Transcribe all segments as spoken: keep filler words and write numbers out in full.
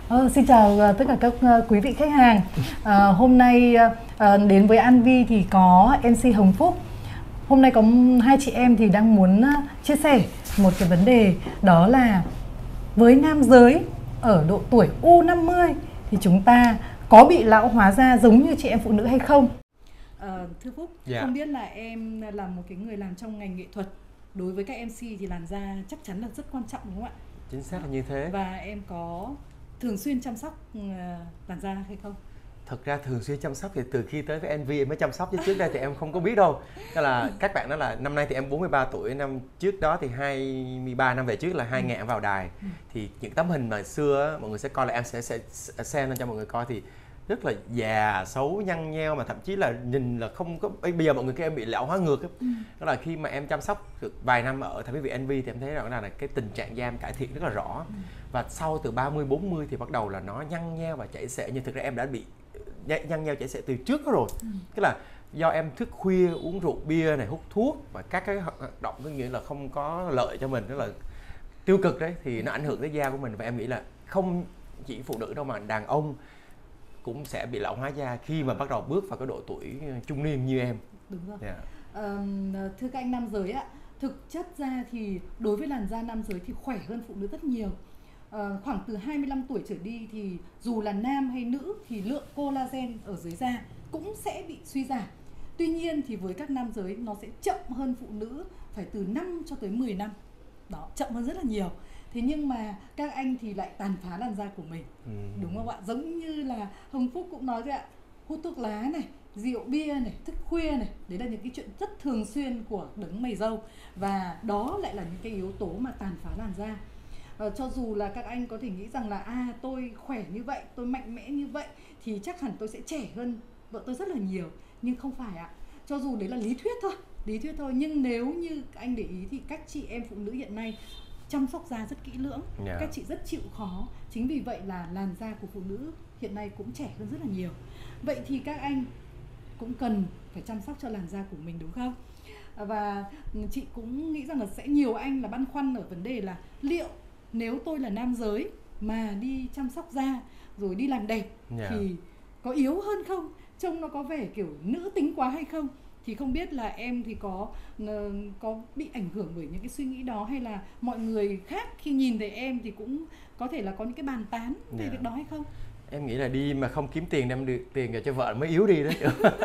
Ờ, xin chào ờ, tất cả các ờ, quý vị khách hàng. Ờ, hôm nay ờ, đến với An Vi thì có em xê Hồng Phúc. Hôm nay có hai chị em thì đang muốn ờ, chia sẻ một cái vấn đề, đó là với nam giới ở độ tuổi u năm mươi thì chúng ta có bị lão hóa da giống như chị em phụ nữ hay không? Ờ, thưa Phúc, Dạ. không biết là em là một cái người làm trong ngành nghệ thuật, đối với các em xê thì làn da chắc chắn là rất quan trọng đúng không ạ? Chính xác là như thế. Và em có thường xuyên chăm sóc uh, làn da hay không? Thật ra thường xuyên chăm sóc thì từ khi tới với en vê em mới chăm sóc, chứ trước đây thì em không có biết đâu. Tức là các bạn nói là năm nay thì em bốn mươi ba tuổi, năm trước đó thì hai mươi ba năm về trước là hai nghìn em vào đài. Ừ. Thì những tấm hình mà xưa mọi người sẽ coi là em sẽ sẽ xem lên cho mọi người coi thì rất là già, xấu, nhăn nheo, mà thậm chí là nhìn là không có. Bây giờ mọi người kêu em bị lão hóa ngược ấy. Ừ. Đó là khi mà em chăm sóc được vài năm ở thẩm mỹ viện en vê thì em thấy rằng là cái tình trạng da em cải thiện rất là rõ. Ừ. Và sau từ ba mươi bốn mươi thì bắt đầu là nó nhăn nheo và chảy xệ, nhưng thực ra em đã bị nhăn nheo chảy xệ từ trước đó rồi. Ừ. Tức là do em thức khuya, uống rượu bia này, hút thuốc và các cái hoạt động có nghĩa là không có lợi cho mình, rất là tiêu cực đấy, thì nó ảnh hưởng tới da của mình. Và em nghĩ là không chỉ phụ nữ đâu mà đàn ông cũng sẽ bị lão hóa da khi mà bắt đầu bước vào cái độ tuổi trung niên như em. Đúng rồi. Yeah. À, thưa các anh nam giới ạ, thực chất ra thì đối với làn da nam giới thì khỏe hơn phụ nữ rất nhiều. À, khoảng từ hai mươi lăm tuổi trở đi thì dù là nam hay nữ thì lượng collagen ở dưới da cũng sẽ bị suy giảm. Tuy nhiên thì với các nam giới nó sẽ chậm hơn phụ nữ phải từ năm cho tới mười năm. Đó, chậm hơn rất là nhiều. Thế nhưng mà các anh thì lại tàn phá làn da của mình. Ừ. Đúng không ạ? Giống như là Hồng Phúc cũng nói rồi ạ, hút thuốc lá này, rượu bia này, thức khuya này, đấy là những cái chuyện rất thường xuyên của đấng mày râu. Và đó lại là những cái yếu tố mà tàn phá làn da. À, cho dù là các anh có thể nghĩ rằng là à tôi khỏe như vậy, tôi mạnh mẽ như vậy thì chắc hẳn tôi sẽ trẻ hơn vợ tôi rất là nhiều. Nhưng không phải ạ. Cho dù đấy là lý thuyết thôi, lý thuyết thôi. Nhưng nếu như anh để ý thì các chị em phụ nữ hiện nay chăm sóc da rất kỹ lưỡng. Yeah. Các chị rất chịu khó. Chính vì vậy là làn da của phụ nữ hiện nay cũng trẻ hơn rất là nhiều. Vậy thì các anh cũng cần phải chăm sóc cho làn da của mình đúng không? Và chị cũng nghĩ rằng là sẽ nhiều anh là băn khoăn ở vấn đề là liệu nếu tôi là nam giới mà đi chăm sóc da rồi đi làm đẹp, yeah, thì có yếu hơn không? Trông nó có vẻ kiểu nữ tính quá hay không? Thì không biết là em thì có có bị ảnh hưởng bởi những cái suy nghĩ đó, hay là mọi người khác khi nhìn thấy em thì cũng có thể là có những cái bàn tán về, yeah, việc đó hay không? Em nghĩ là đi mà không kiếm tiền đem được tiền cho vợ mới yếu đi đấy.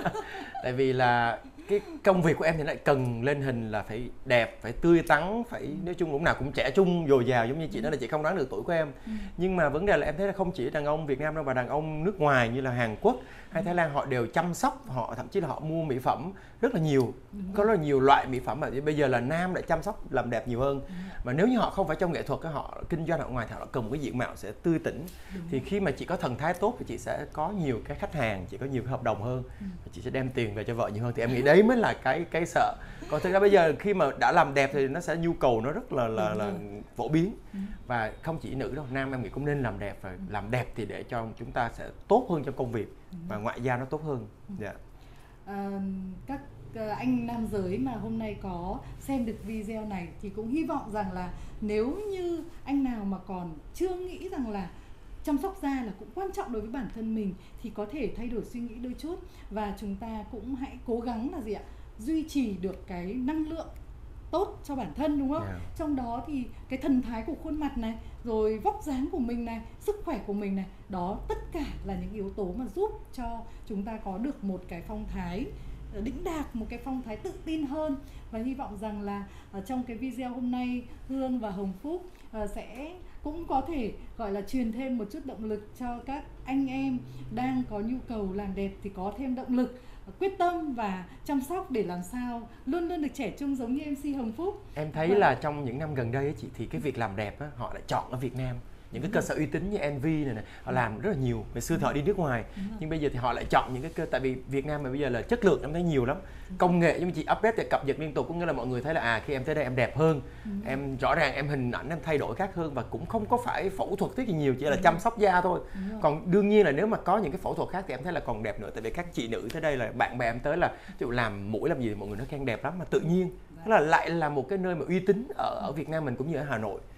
Tại vì là cái công việc của em thì lại cần lên hình là phải đẹp, phải tươi tắn, phải nói chung lúc nào cũng trẻ trung dồi dào, giống như chị nói là chị không đoán được tuổi của em. Ừ. Nhưng mà vấn đề là em thấy là không chỉ đàn ông Việt Nam đâu mà đàn ông nước ngoài như là Hàn Quốc hay Thái Lan họ đều chăm sóc, họ thậm chí là họ mua mỹ phẩm rất là nhiều. Có rất là nhiều loại mỹ phẩm mà bây giờ là nam lại chăm sóc làm đẹp nhiều hơn. Ừ. Mà nếu như họ không phải trong nghệ thuật, họ kinh doanh ở ngoài thì họ cần một cái diện mạo sẽ tươi tỉnh. Đúng. Thì khi mà chị có thần thái tốt thì chị sẽ có nhiều cái khách hàng, chị có nhiều cái hợp đồng hơn. Ừ. Chị sẽ đem tiền về cho vợ nhiều hơn. Thì em nghĩ đấy mới là cái cái sợ. Còn thực ra bây giờ khi mà đã làm đẹp thì nó sẽ nhu cầu nó rất là là, là phổ biến. Ừ. Và không chỉ nữ đâu, nam em nghĩ cũng nên làm đẹp, và làm đẹp thì để cho chúng ta sẽ tốt hơn trong công việc. Ừ. Và ngoại giao nó tốt hơn. Dạ. Yeah. À, các anh nam giới mà hôm nay có xem được video này thì cũng hy vọng rằng là nếu như anh nào mà còn chưa nghĩ rằng là chăm sóc da là cũng quan trọng đối với bản thân mình thì có thể thay đổi suy nghĩ đôi chút, và chúng ta cũng hãy cố gắng là gì ạ, duy trì được cái năng lượng tốt cho bản thân, đúng không? Yeah. Trong đó thì cái thần thái của khuôn mặt này, rồi vóc dáng của mình này, sức khỏe của mình này, đó tất cả là những yếu tố mà giúp cho chúng ta có được một cái phong thái đĩnh đạc, một cái phong thái tự tin hơn. Và hy vọng rằng là uh, trong cái video hôm nay Hương và Hồng Phúc uh, sẽ cũng có thể gọi là truyền thêm một chút động lực cho các anh em đang có nhu cầu làm đẹp, thì có thêm động lực, quyết tâm và chăm sóc để làm sao luôn luôn được trẻ trung giống như em xê Hồng Phúc. Em thấy và... là trong những năm gần đây ấy, chị, thì cái việc làm đẹp á, họ lại chọn ở Việt Nam. Những cái cơ sở uy tín như en vê này, này họ làm rất là nhiều. Ngày xưa thì họ đi nước ngoài, nhưng bây giờ thì họ lại chọn những cái cơ, tại vì Việt Nam mà bây giờ là chất lượng em thấy nhiều lắm, công nghệ, nhưng mà chị update để cập nhật liên tục, có nghĩa là mọi người thấy là à khi em tới đây em đẹp hơn, em rõ ràng em hình ảnh em thay đổi khác hơn, và cũng không có phải phẫu thuật rất là nhiều, chỉ là chăm sóc da thôi. Còn đương nhiên là nếu mà có những cái phẫu thuật khác thì em thấy là còn đẹp nữa, tại vì các chị nữ tới đây là bạn bè em tới là ví dụ làm mũi làm gì thì mọi người nói khen đẹp lắm, mà tự nhiên. Đó là lại là một cái nơi mà uy tín ở, ở Việt Nam mình cũng như ở Hà Nội.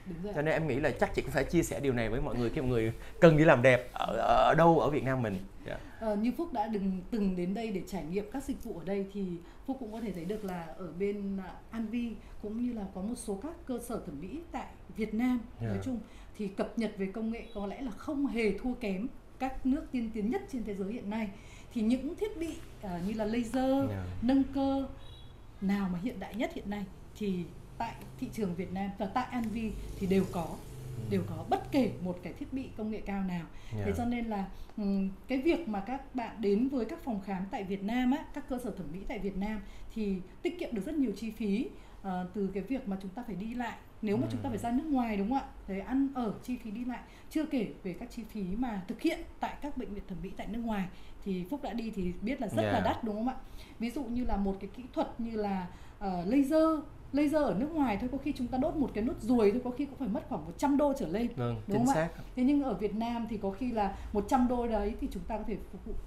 Đúng rồi. Cho nên em nghĩ là chắc chị cũng phải chia sẻ điều này với mọi người khi mọi người cần đi làm đẹp ở, ở đâu ở Việt Nam mình. Yeah. Ờ, như Phúc đã đừng, từng đến đây để trải nghiệm các dịch vụ ở đây thì Phúc cũng có thể thấy được là ở bên Anvi cũng như là có một số các cơ sở thẩm mỹ tại Việt Nam Yeah. nói chung thì cập nhật về công nghệ có lẽ là không hề thua kém các nước tiên tiến nhất trên thế giới hiện nay. Thì những thiết bị uh, như là laser, Yeah. nâng cơ nào mà hiện đại nhất hiện nay thì tại thị trường Việt Nam và tại Anvi thì đều có, đều có bất kể một cái thiết bị công nghệ cao nào. Yeah. Thế cho nên là um, cái việc mà các bạn đến với các phòng khám tại Việt Nam á, các cơ sở thẩm mỹ tại Việt Nam thì tiết kiệm được rất nhiều chi phí uh, từ cái việc mà chúng ta phải đi lại. Nếu mà Ừ. chúng ta phải ra nước ngoài đúng không ạ? Thế ăn ở, chi phí đi lại, chưa kể về các chi phí mà thực hiện tại các bệnh viện thẩm mỹ tại nước ngoài thì Phúc đã đi thì biết là rất Yeah. là đắt đúng không ạ? Ví dụ như là một cái kỹ thuật như là uh, laser laser ở nước ngoài thôi có khi chúng ta đốt một cái nốt ruồi thôi có khi cũng phải mất khoảng một trăm đô trở lên. Vâng, đúng chính không xác. ạ? Thế nhưng ở Việt Nam thì có khi là một trăm đô đấy thì chúng ta có thể phục vụ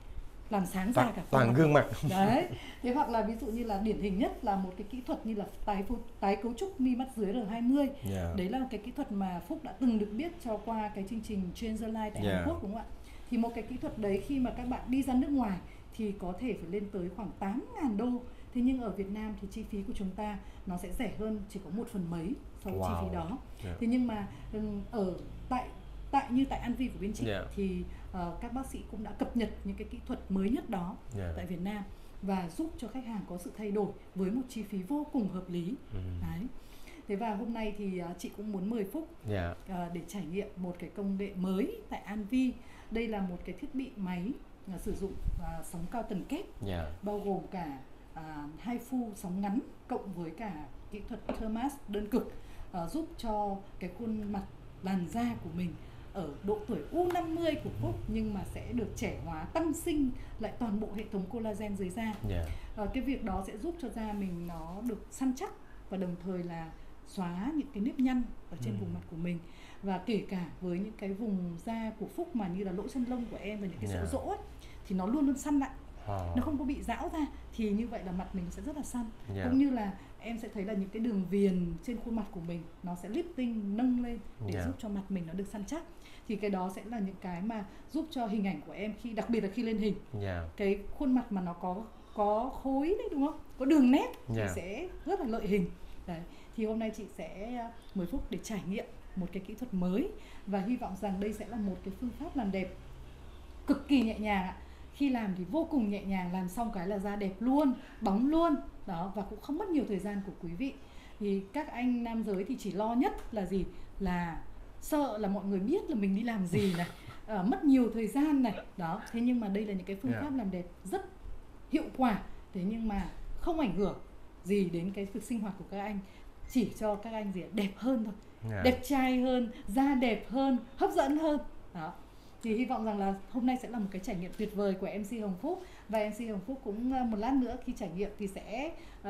làm sáng ra Toàn, cả toàn khuôn gương mặt. đấy. Thế hoặc là ví dụ như là điển hình nhất là một cái kỹ thuật như là tái phô- tái cấu trúc mi mắt dưới R hai mươi. Yeah. Đấy là một cái kỹ thuật mà Phúc đã từng được biết cho qua cái chương trình Transferline tại Yeah. Hàn Quốc đúng không ạ? Thì một cái kỹ thuật đấy khi mà các bạn đi ra nước ngoài thì có thể phải lên tới khoảng tám nghìn đô. Thế nhưng ở Việt Nam thì chi phí của chúng ta nó sẽ rẻ hơn chỉ có một phần mấy so với Wow. chi phí đó. Yeah. Thế nhưng mà ừm, ở tại tại như tại Anvi của bên chị Yeah. thì uh, các bác sĩ cũng đã cập nhật những cái kỹ thuật mới nhất đó Yeah. tại Việt Nam và giúp cho khách hàng có sự thay đổi với một chi phí vô cùng hợp lý. Ừ. Đấy. Thế và hôm nay thì uh, chị cũng muốn mời Phúc Yeah. uh, để trải nghiệm một cái công nghệ mới tại Anvi. Đây là một cái thiết bị máy uh, sử dụng uh, sóng cao tần kép, Yeah. bao gồm cả uh, hai phu sóng ngắn cộng với cả kỹ thuật thermas đơn cực, uh, giúp cho cái khuôn mặt làn da của mình ở độ tuổi u năm mươi của Phúc nhưng mà sẽ được trẻ hóa, tăng sinh lại toàn bộ hệ thống collagen dưới da. Yeah. uh, Cái việc đó sẽ giúp cho da mình nó được săn chắc và đồng thời là xóa những cái nếp nhăn ở trên Ừ. vùng mặt của mình. Và kể cả với những cái vùng da của Phúc mà như là lỗ chân lông của em và những cái Yeah. sẹo rỗ ấy, thì nó luôn luôn săn lại, Wow. nó không có bị rão ra, thì như vậy là mặt mình sẽ rất là săn. Yeah. Cũng như là em sẽ thấy là những cái đường viền trên khuôn mặt của mình nó sẽ lifting, nâng lên để Yeah. giúp cho mặt mình nó được săn chắc. Thì cái đó sẽ là những cái mà giúp cho hình ảnh của em khi, đặc biệt là khi lên hình, Yeah. cái khuôn mặt mà nó có có khối đấy đúng không, có đường nét thì Yeah. sẽ rất là lợi hình. Đấy. Thì hôm nay chị sẽ uh, mời Phúc để trải nghiệm một cái kỹ thuật mới và hy vọng rằng đây sẽ là một cái phương pháp làm đẹp cực kỳ nhẹ nhàng ạ. Khi làm thì vô cùng nhẹ nhàng, làm xong cái là da đẹp luôn, bóng luôn đó, và cũng không mất nhiều thời gian của quý vị. Thì các anh nam giới thì chỉ lo nhất là gì, là sợ là mọi người biết là mình đi làm gì này, à, mất nhiều thời gian này đó. Thế nhưng mà đây là những cái phương Yeah. pháp làm đẹp rất hiệu quả, thế nhưng mà không ảnh hưởng gì đến cái việc sinh hoạt của các anh, chỉ cho các anh gì ạ? Đẹp hơn thôi. Yeah. Đẹp trai hơn, da đẹp hơn, hấp dẫn hơn đó. Thì hy vọng rằng là hôm nay sẽ là một cái trải nghiệm tuyệt vời của em xê Hồng Phúc. Và em xê Hồng Phúc cũng uh, một lát nữa khi trải nghiệm thì sẽ uh,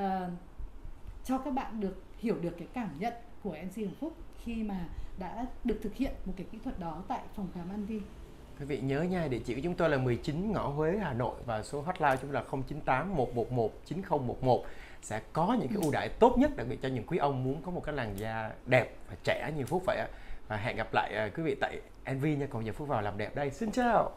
cho các bạn được hiểu được cái cảm nhận của em xê Hồng Phúc khi mà đã được thực hiện một cái kỹ thuật đó tại phòng khám Anvi. Quý vị nhớ nha, địa chỉ của chúng tôi là mười chín Ngõ Huế, Hà Nội và số hotline chúng là không chín tám một một một chín không một một. Sẽ có những cái ưu đãi tốt nhất đặc biệt cho những quý ông muốn có một cái làn da đẹp và trẻ như Phúc vậy ạ. Và hẹn gặp lại uh, quý vị tại Anvi nha. Còn giờ Phúc vào làm đẹp đây. Xin chào.